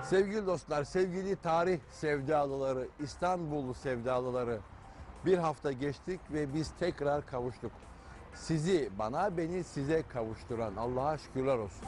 Sevgili dostlar, sevgili tarih sevdalıları, İstanbul sevdalıları, bir hafta geçtik ve biz tekrar kavuştuk. Sizi bana, beni size kavuşturan Allah'a şükürler olsun.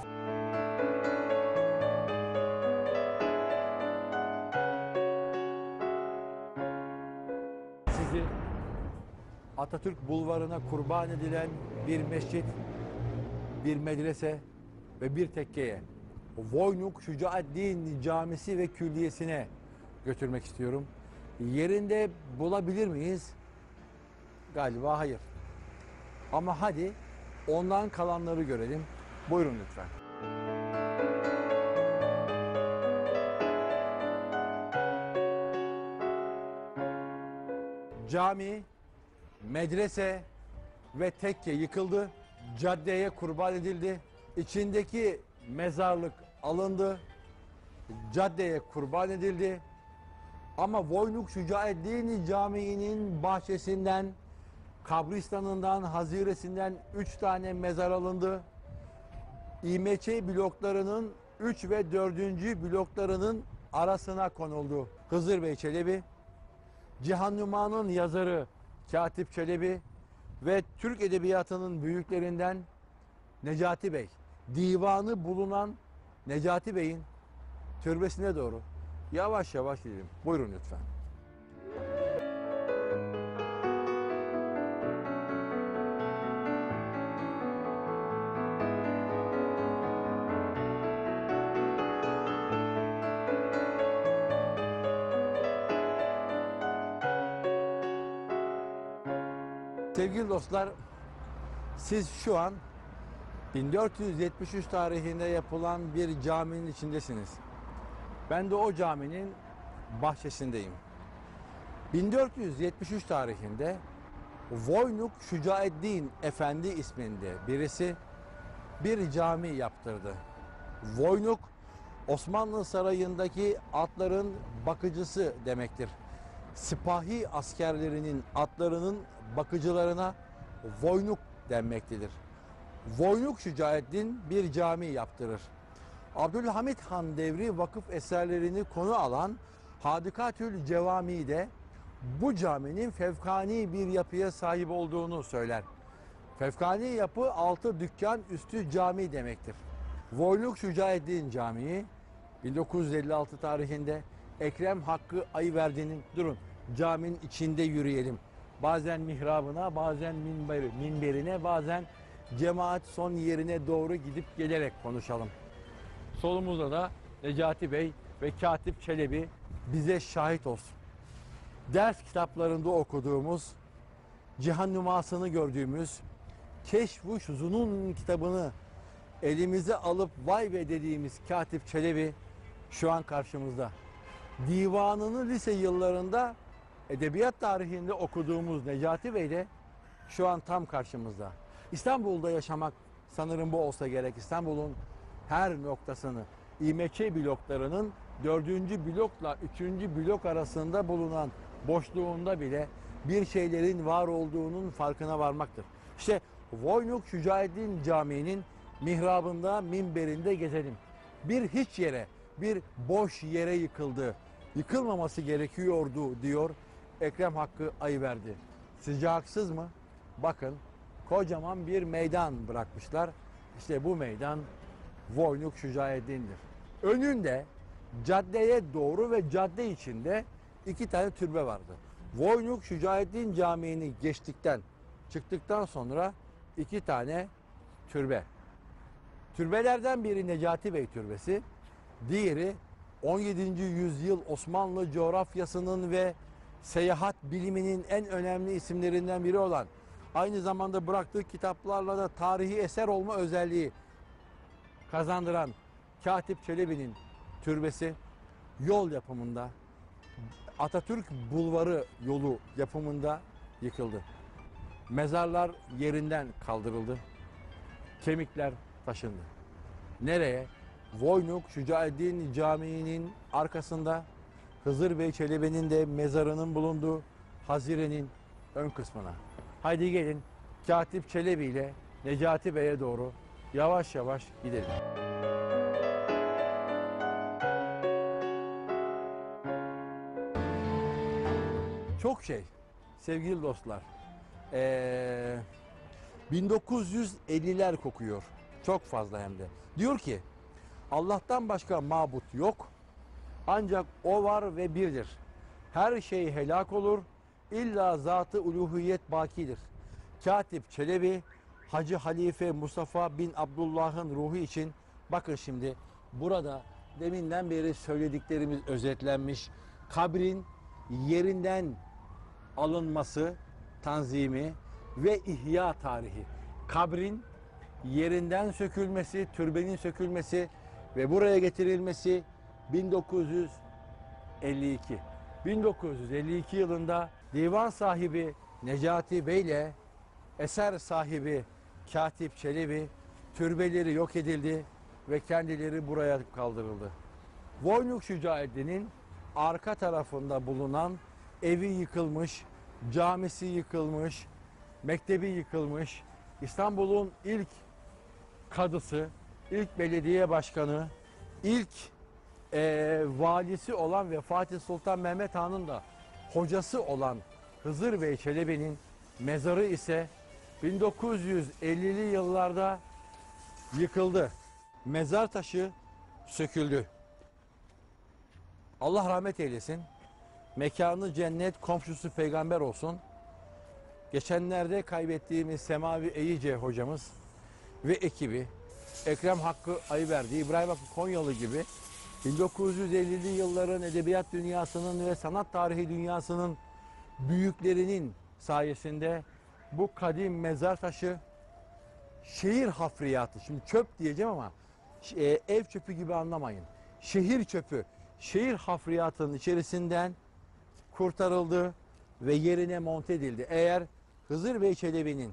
Sizi Atatürk Bulvarı'na kurban edilen bir mescit, bir medrese ve bir tekkeye, Voynuk Şücaeddin Camisi ve Külliyesi'ne götürmek istiyorum. Yerinde bulabilir miyiz? Galiba hayır. Ama hadi ondan kalanları görelim. Buyurun lütfen. Cami, medrese ve tekke yıkıldı. Caddeye kurban edildi. İçindeki mezarlık alındı. Caddeye kurban edildi. Ama Voynuk Şücaeddin Camii'nin bahçesinden, kabristanından, haziresinden 3 tane mezar alındı. İMÇ bloklarının 3 ve 4. bloklarının arasına konuldu. Hızır Bey Çelebi, Cihan Numa'nın yazarı Katip Çelebi ve Türk Edebiyatı'nın büyüklerinden Necati Bey, divanı bulunan Necati Bey'in türbesine doğru yavaş yavaş gidelim. Buyurun lütfen. Sevgili dostlar, siz şu an 1473 tarihinde yapılan bir caminin içindesiniz. Ben de o caminin bahçesindeyim. 1473 tarihinde Voynuk Şücaeddin Efendi isminde birisi bir cami yaptırdı. Voynuk, Osmanlı Sarayı'ndaki atların bakıcısı demektir. Sipahi askerlerinin atlarının bakıcılarına Voynuk denmektedir. Voynuk Şücaeddin bir cami yaptırır. Abdülhamit Han devri vakıf eserlerini konu alan Hadikatül Cevami'de bu caminin fevkani bir yapıya sahip olduğunu söyler. Fevkani yapı 6 dükkan üstü cami demektir. Voynuk Şücaeddin Camii 1956 tarihinde Ekrem Hakkı Ayverdi'nin, durun caminin içinde yürüyelim, bazen mihrabına, bazen minberine, bazen cemaat son yerine doğru gidip gelerek konuşalım. Solumuzda da Necati Bey ve Katip Çelebi bize şahit olsun. Ders kitaplarında okuduğumuz, Cihan Numası'nı gördüğümüz, Keşf-ı Şuzun'un kitabını elimize alıp vay be dediğimiz Katip Çelebi şu an karşımızda. Divanını lise yıllarında edebiyat tarihinde okuduğumuz Necati Bey de şu an tam karşımızda. İstanbul'da yaşamak sanırım bu olsa gerek. İstanbul'un her noktasını, İMÇ bloklarının 4. blokla 3. blok arasında bulunan boşluğunda bile bir şeylerin var olduğunun farkına varmaktır. İşte Voynuk Şücaeddin Camii'nin mihrabında, minberinde gezelim. Bir hiç yere, bir boş yere yıkıldı. Yıkılmaması gerekiyordu diyor Ekrem Hakkı Ayverdi. Sizce haksız mı? Bakın, kocaman bir meydan bırakmışlar. İşte bu meydan Voynuk Şücaeddin'dir. Önünde caddeye doğru ve cadde içinde 2 tane türbe vardı. Voynuk Şücaeddin Camii'ni çıktıktan sonra 2 tane türbe. Türbelerden biri Necati Bey Türbesi, diğeri 17. yüzyıl Osmanlı coğrafyasının ve seyahat biliminin en önemli isimlerinden biri olan, aynı zamanda bıraktığı kitaplarla da tarihi eser olma özelliği kazandıran Katip Çelebi'nin türbesi yol yapımında, Atatürk Bulvarı yolu yapımında yıkıldı. Mezarlar yerinden kaldırıldı. Kemikler taşındı. Nereye? Voynuk Şücaeddin Camii'nin arkasında Hızır Bey Çelebi'nin de mezarının bulunduğu hazirenin ön kısmına. Haydi gelin Katip Çelebi ile Necati Bey'e doğru yavaş yavaş gidelim. Çok şey sevgili dostlar. 1950'ler kokuyor. Çok fazla hem de. Diyor ki Allah'tan başka mabut yok. Ancak o var ve birdir. Her şey helak olur. İlla zat-ı uluhiyet bakidir. Katip Çelebi, Hacı Halife Mustafa bin Abdullah'ın ruhu için bakın şimdi burada deminden beri söylediklerimiz özetlenmiş. Kabrin yerinden alınması, tanzimi ve ihya tarihi. Kabrin yerinden sökülmesi, türbenin sökülmesi ve buraya getirilmesi 1952. 1952 yılında divan sahibi Necati Bey ile eser sahibi Katip Çelebi türbeleri yok edildi ve kendileri buraya kaldırıldı. Voynuk Şücaettin'in arka tarafında bulunan evi yıkılmış, camisi yıkılmış, mektebi yıkılmış, İstanbul'un ilk kadısı, ilk belediye başkanı, ilk valisi olan ve Fatih Sultan Mehmet Han'ın da hocası olan Hızır Bey Çelebi'nin mezarı ise 1950'li yıllarda yıkıldı. Mezar taşı söküldü. Allah rahmet eylesin. Mekanı cennet, komşusu peygamber olsun. Geçenlerde kaybettiğimiz Semavi Eyice hocamız ve ekibi, Ekrem Hakkı Ayverdi, İbrahim Hakkı Konyalı gibi 1950'li yılların edebiyat dünyasının ve sanat tarihi dünyasının büyüklerinin sayesinde bu kadim mezar taşı şehir hafriyatı, şimdi çöp diyeceğim ama ev çöpü gibi anlamayın. Şehir çöpü, şehir hafriyatının içerisinden kurtarıldı ve yerine monte edildi. Eğer Hızır Bey Çelebi'nin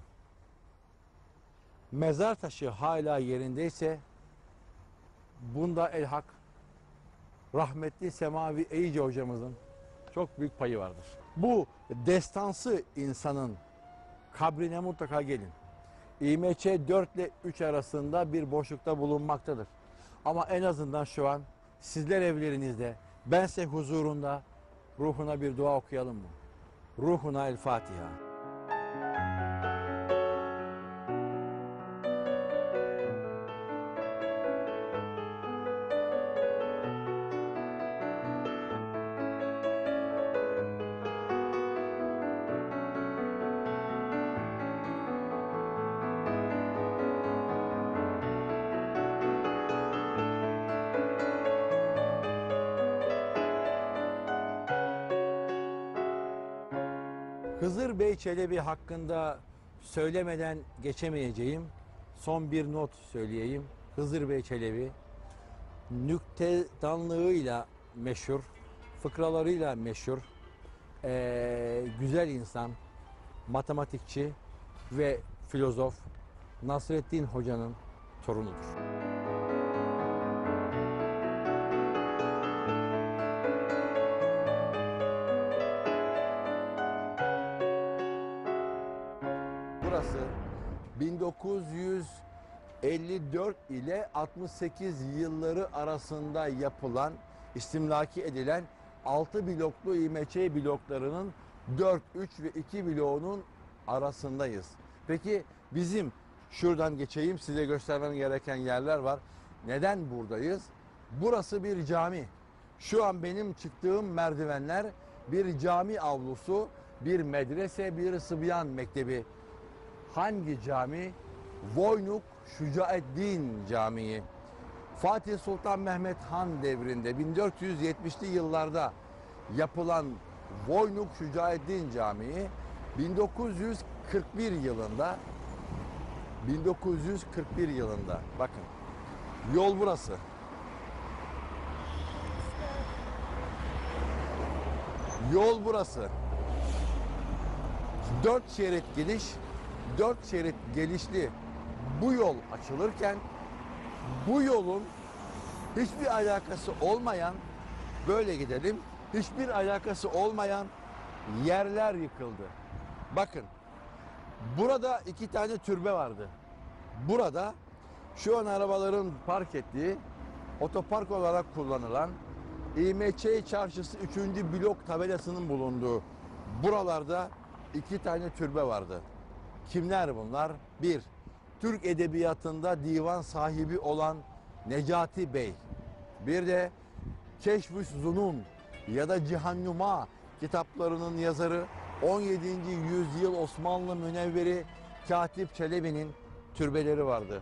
mezar taşı hala yerindeyse bunda elhak rahmetli Semavi Eyice hocamızın çok büyük payı vardır. Bu destansı insanın kabrine mutlaka gelin. İMÇ 4 ile 3 arasında bir boşlukta bulunmaktadır. Ama en azından şu an sizler evlerinizde, bense huzurunda ruhuna bir dua okuyalım mı? Ruhuna El Fatiha. Hızır Bey Çelebi hakkında söylemeden geçemeyeceğim son bir not söyleyeyim. Hızır Bey Çelebi nüktedanlığıyla meşhur, fıkralarıyla meşhur, güzel insan, matematikçi ve filozof Nasreddin Hoca'nın torunudur. Burası 1954 ile 68 yılları arasında yapılan, istimlaki edilen 6 bloklu İMÇ bloklarının 4, 3 ve 2 bloğunun arasındayız. Peki bizim şuradan geçeyim, size göstermem gereken yerler var. Neden buradayız? Burası bir cami. Şu an benim çıktığım merdivenler bir cami avlusu, bir medrese, bir Sıbyan Mektebi. Hangi cami? Voynuk Şücaettin Camii. Fatih Sultan Mehmet Han devrinde 1470'li yıllarda yapılan Voynuk Şücaettin Camii 1941 yılında bakın yol burası. Yol burası. 4 şerit geniş, 4 şerit gelişli bu yol açılırken bu yolun hiçbir alakası olmayan, böyle gidelim, hiçbir alakası olmayan yerler yıkıldı. Bakın, burada 2 tane türbe vardı. Burada şu an arabaların park ettiği, otopark olarak kullanılan İMÇ Çarşısı 3. blok tabelasının bulunduğu Buralarda iki tane türbe vardı. Kimler bunlar? Bir, Türk edebiyatında divan sahibi olan Necati Bey. Bir de Keşf-ü Zunun ya da Cihannuma kitaplarının yazarı 17. yüzyıl Osmanlı münevveri Katip Çelebi'nin türbeleri vardı.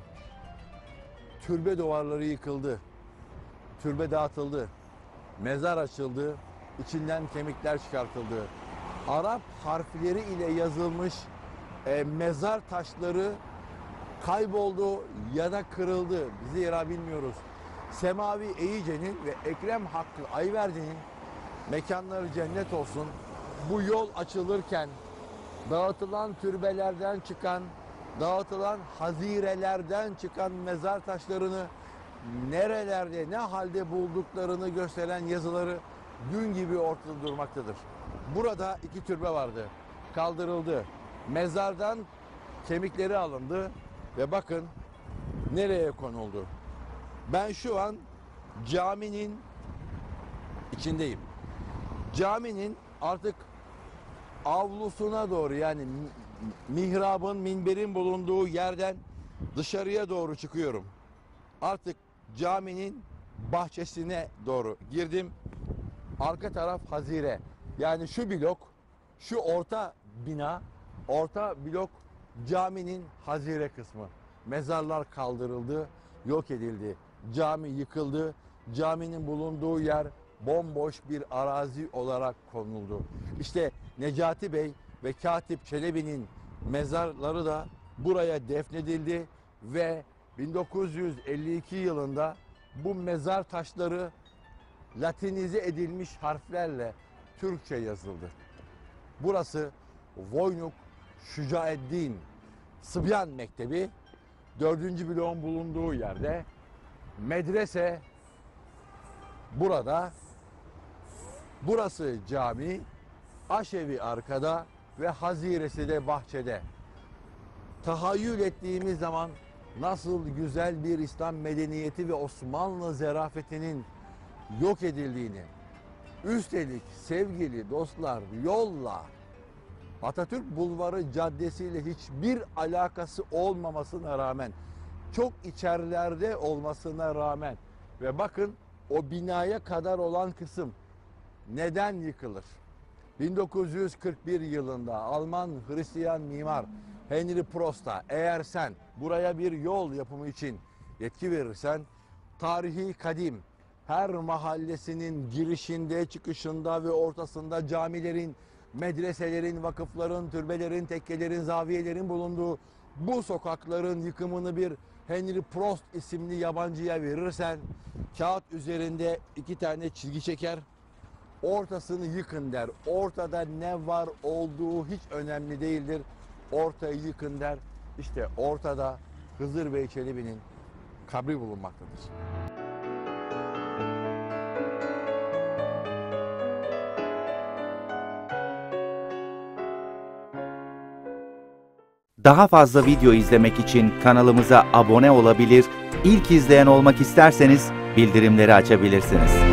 Türbe duvarları yıkıldı. Türbe dağıtıldı. Mezar açıldı. İçinden kemikler çıkartıldı. Arap harfleri ile yazılmış mezar taşları kayboldu ya da kırıldı. Zira bilmiyoruz. Semavi Eyice'nin ve Ekrem Hakkı Ayverdi'nin mekanları cennet olsun. Bu yol açılırken dağıtılan türbelerden çıkan, dağıtılan hazirelerden çıkan mezar taşlarını nerelerde, ne halde bulduklarını gösteren yazıları gün gibi ortada durmaktadır. Burada iki türbe vardı. Kaldırıldı. Mezardan kemikleri alındı ve bakın nereye konuldu. Ben şu an caminin içindeyim. Caminin artık avlusuna doğru, yani mihrabın, minberin bulunduğu yerden dışarıya doğru çıkıyorum. Artık caminin bahçesine doğru girdim. Arka taraf hazire. Yani şu blok, şu orta bina, orta blok caminin hazire kısmı. Mezarlar kaldırıldı, yok edildi. Cami yıkıldı. Caminin bulunduğu yer bomboş bir arazi olarak konuldu. İşte Necati Bey ve Katip Çelebi'nin mezarları da buraya defnedildi ve 1952 yılında bu mezar taşları Latinize edilmiş harflerle Türkçe yazıldı. Burası Voynuk Şücaeddin Sıbyan Mektebi, 4. bloğun bulunduğu yerde. Medrese burada. Burası cami, aşevi arkada ve haziresi de bahçede. Tahayyül ettiğimiz zaman nasıl güzel bir İslam medeniyeti ve Osmanlı zerafetinin yok edildiğini, üstelik sevgili dostlar, yolla Atatürk Bulvarı Caddesi'yle hiçbir alakası olmamasına rağmen, çok içerilerde olmasına rağmen ve bakın o binaya kadar olan kısım neden yıkılır? 1941 yılında Alman Hristiyan mimar Henry Prost'a eğer sen buraya bir yol yapımı için yetki verirsen, tarihi kadim her mahallesinin girişinde, çıkışında ve ortasında camilerin, medreselerin, vakıfların, türbelerin, tekkelerin, zaviyelerin bulunduğu bu sokakların yıkımını bir Henry Prost isimli yabancıya verirsen, kağıt üzerinde iki tane çizgi çeker, ortasını yıkın der. Ortada ne var olduğu hiç önemli değildir. Ortayı yıkın der. İşte ortada Hızır Bey Çelebi'nin kabri bulunmaktadır. Daha fazla video izlemek için kanalımıza abone olabilir, ilk izleyen olmak isterseniz bildirimleri açabilirsiniz.